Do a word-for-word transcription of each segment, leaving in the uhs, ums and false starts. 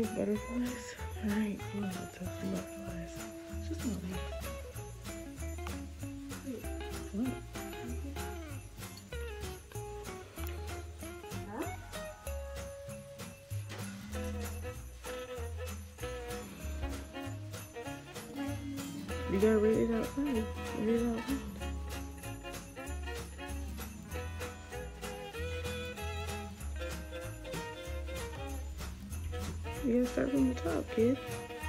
butterflies. Alright, cool. Let's have some butterflies. It's just not me. Look. You gotta read it out loud. Read it out loud. You gotta start from the top, kid.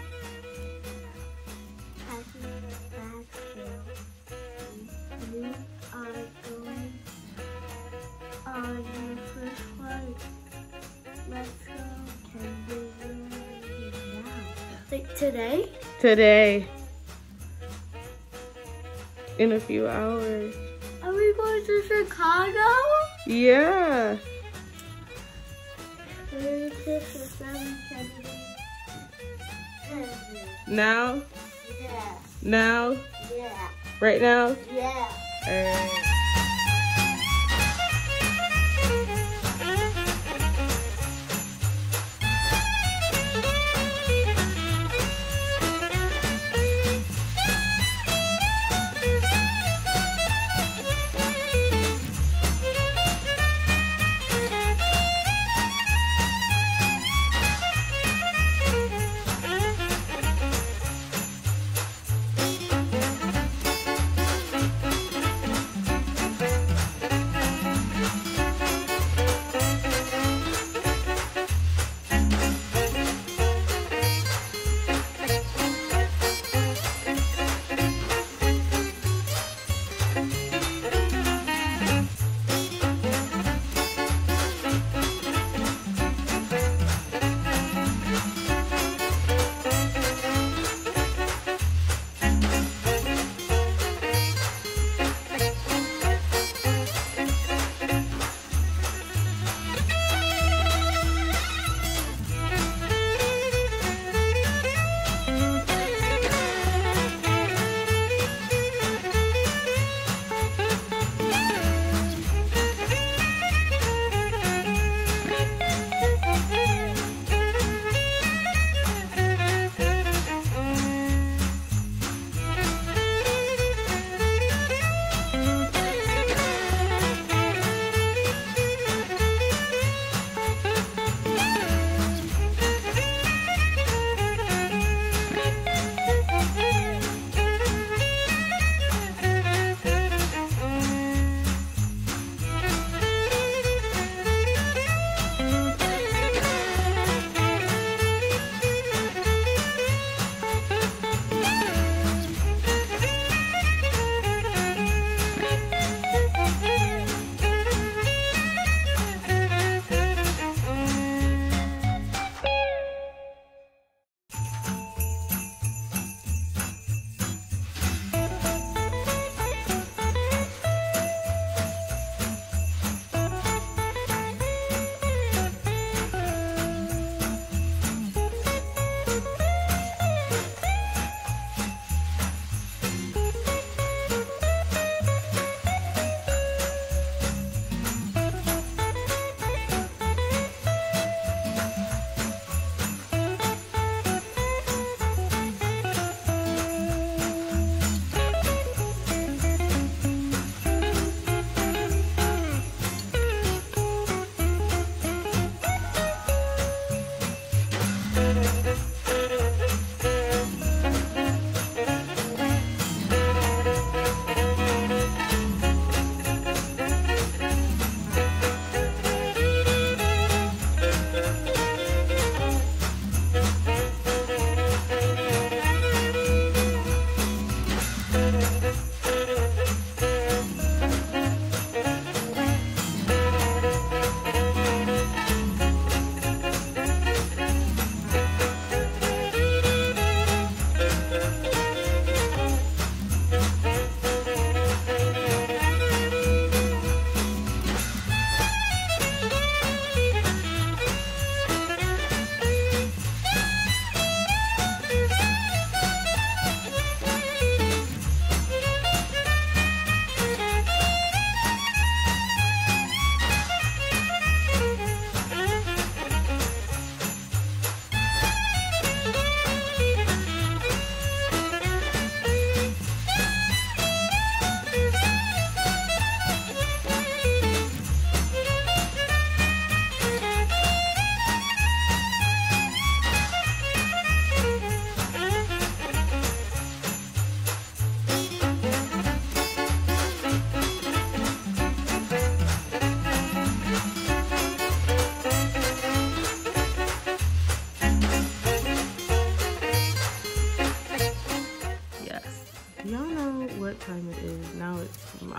You are going on your first flight. Let's go. Can we do it now? Like today? Today. In a few hours. Are we going to Chicago? Yeah. Merry Christmas, Madam Kennedy. Now? Yeah. Now? Yeah. Right now? Yeah. Alright.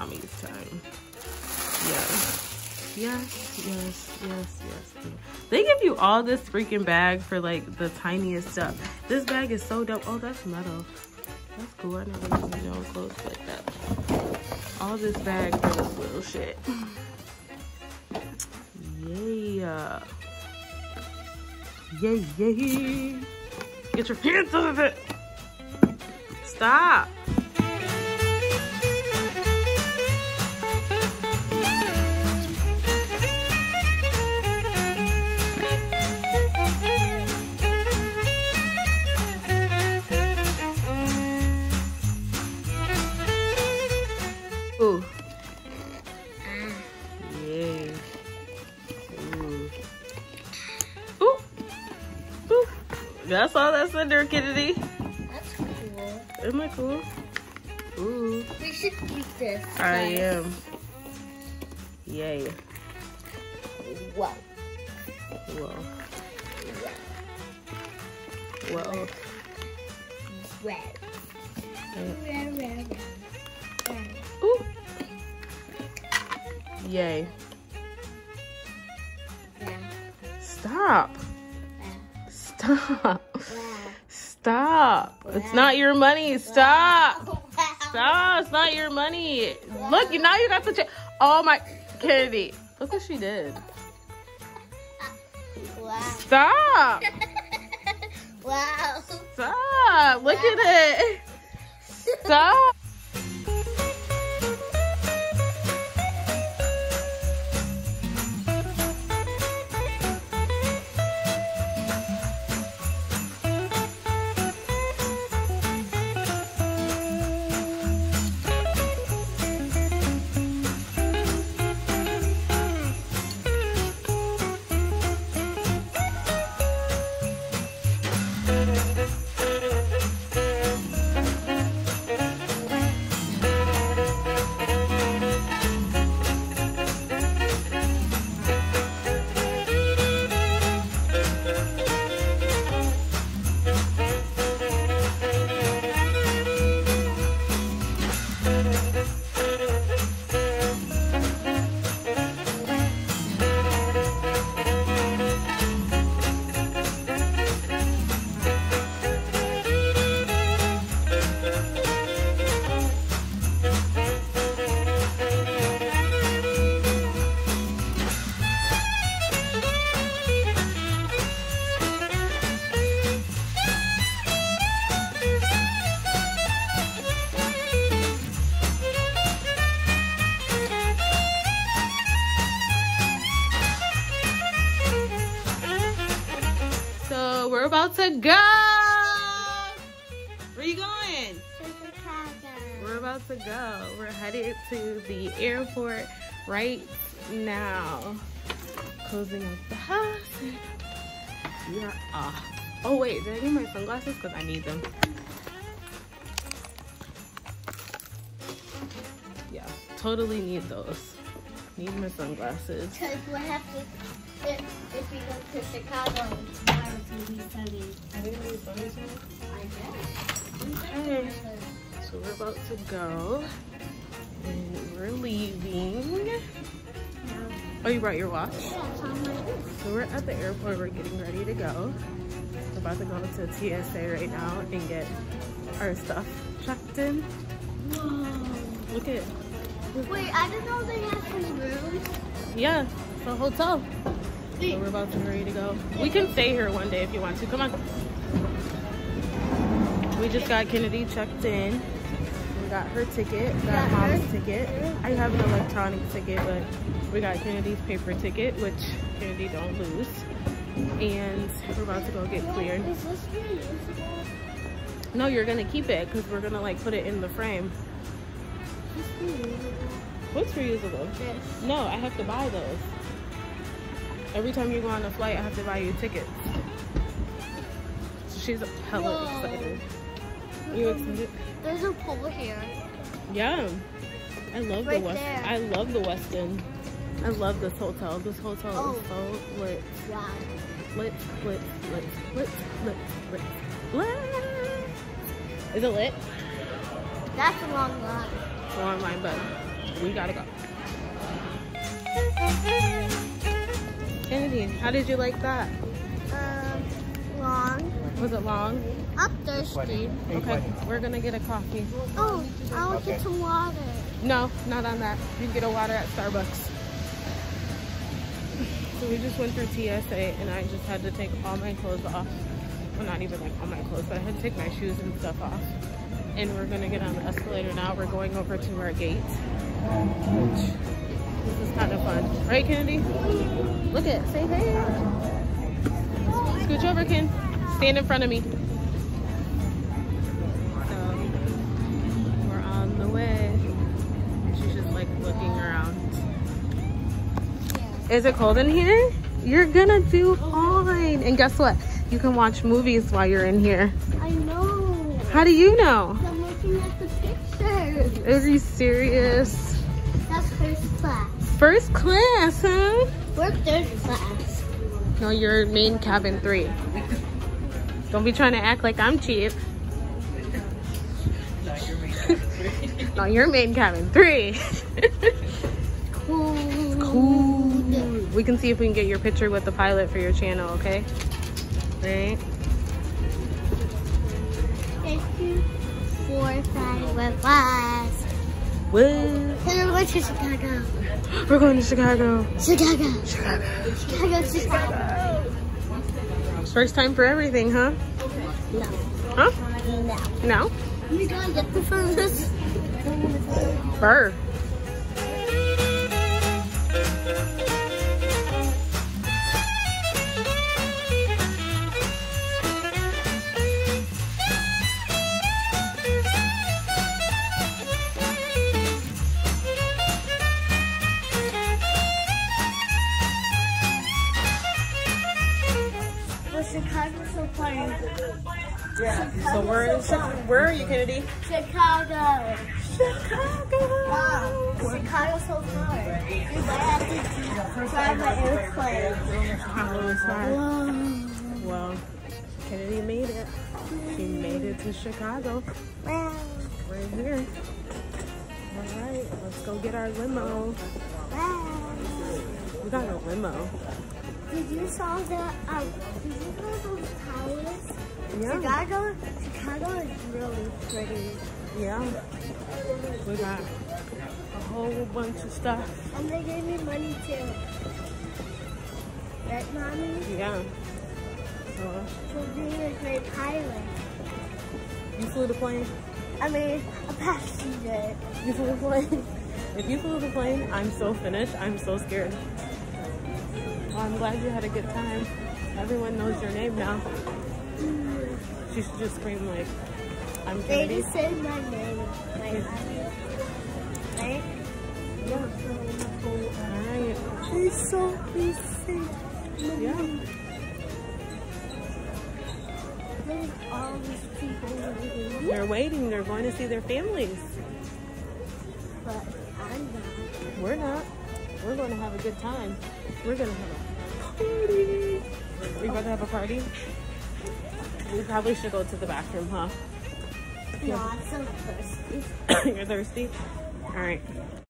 mommy's time. Yeah. Yes, yes, yes, yes. They give you all this freaking bag for like the tiniest stuff. This bag is so dope. Oh, that's metal. That's cool. I never really know clothes like that. All this bag for this little shit. Yeah. Yay, yay. Get your pants off of it. Stop. Ooh. Yeah. Ooh. Ooh. Ooh. That's all that's in there, Kennedy. That's cool. Isn't that cool? Ooh. We should keep this. I am. Yay. Whoa. Whoa. Whoa. Red. Red, red, red. Ooh. Yay. Yeah. Stop. Yeah. Stop. Yeah. Stop. It's not your money. Stop. Stop. It's not your money. Look, now you got the check. Oh my, Kennedy. Look what she did. Wow. Stop. Wow. Stop. Look at it. Stop. We're about to go. Where you going? We're about to go. We're headed to the airport right now. Closing up the house. We are off. Oh wait, did I need my sunglasses? Because I need them. Yeah, totally need those. Need my sunglasses. Because we'll have to, if, if we go to Chicago, tomorrow it's going to be sunny. I think it'll be sunny tomorrow? I guess. Okay. So we're about to go. And we're leaving. Oh, you brought your watch? Yeah, it's on my list. So we're at the airport. We're getting ready to go. We're about to go to T S A right now and get our stuff checked in. Whoa. Look at it. Wait, I didn't know they had some rooms. Yeah, it's a hotel. So we're about to get ready to go. We can stay here one day if you want to. Come on. We just got Kennedy checked in. We got her ticket, got Got mom's her. ticket. I have an electronic ticket, but we got Kennedy's paper ticket, which Kennedy don't lose. And we're about to go get cleared. Is this reusable? No, you're gonna keep it because we're gonna like put it in the frame. Is this reusable? What's reusable? This. No, I have to buy those. Every time you go on a flight, I have to buy you tickets. So she's hella Whoa. excited. Are you excited? There's a pool here. Yeah. I love Right the West. there. I love the Westin. I love this hotel. This hotel Oh. is so lit. Wow. Lit, lit, lit, lit, lit, lit, lit. Is it lit? That's a long line. It's a long line, but We gotta go. Kennedy, how did you like that? Um, long. Was it long? I'm thirsty. Okay, we're gonna get a coffee. Oh, I want to get some water. No, not on that. You can get a water at Starbucks. So we just went through T S A and I just had to take all my clothes off. Well, not even like all my clothes, but I had to take my shoes and stuff off. And we're gonna get on the escalator now. We're going over to our gate. Which, this is kind of fun. Right, Kennedy? Look it, say hey. Scooch over, Ken. Stand in front of me. So, we're on the way. She's just like looking around. Is it cold in here? You're gonna do fine. And guess what? You can watch movies while you're in here. I know. How do you know? I'm looking at the pictures. Are you serious? That's first class. First class, huh? We're third class. No, you're main cabin three. Don't be trying to act like I'm cheap. No, you're main cabin three. Cool. Cool. We can see if we can get your picture with the pilot for your channel, okay? Right? Thank you for flying with us. Woo. And we're going to Chicago. We're going to Chicago. Chicago. Chicago. Chicago, Chicago. First time for everything, huh? No. Huh? No. No? You gotta get the first. Burr. Chicago's so fun. Yeah. So we're in Chicago. Where are you, Kennedy? Chicago. Chicago. Wow. Chicago's so far. I have to drive my airplane. Chicago is far. Whoa. Well, Kennedy made it. She made it to Chicago. Wow. Right here. All right, let's go get our limo. Wow. We got a limo. Did you saw the um? Did you saw those towers? Yeah. Chicago. Chicago is really pretty. Yeah. We got a whole bunch of stuff. And they gave me money too. Right, mommy? Yeah. So, For being a great pilot. you flew the plane? I mean, a passenger. You flew the plane? If you flew the plane, I'm so finished. I'm so scared. Well, I'm glad you had a good time. Everyone knows your name now. She should just scream like, I'm They Kennedy. just said my name. My name. Right? Yeah. Alright. They're so safe. Yeah. There's all these people waiting. They're waiting. They're going to see their families. But I'm not. We're not. We're going to have a good time. We're going to have a party. We're going to have a party? We probably should go to the bathroom, huh? No, I'm so thirsty. You're thirsty? All right.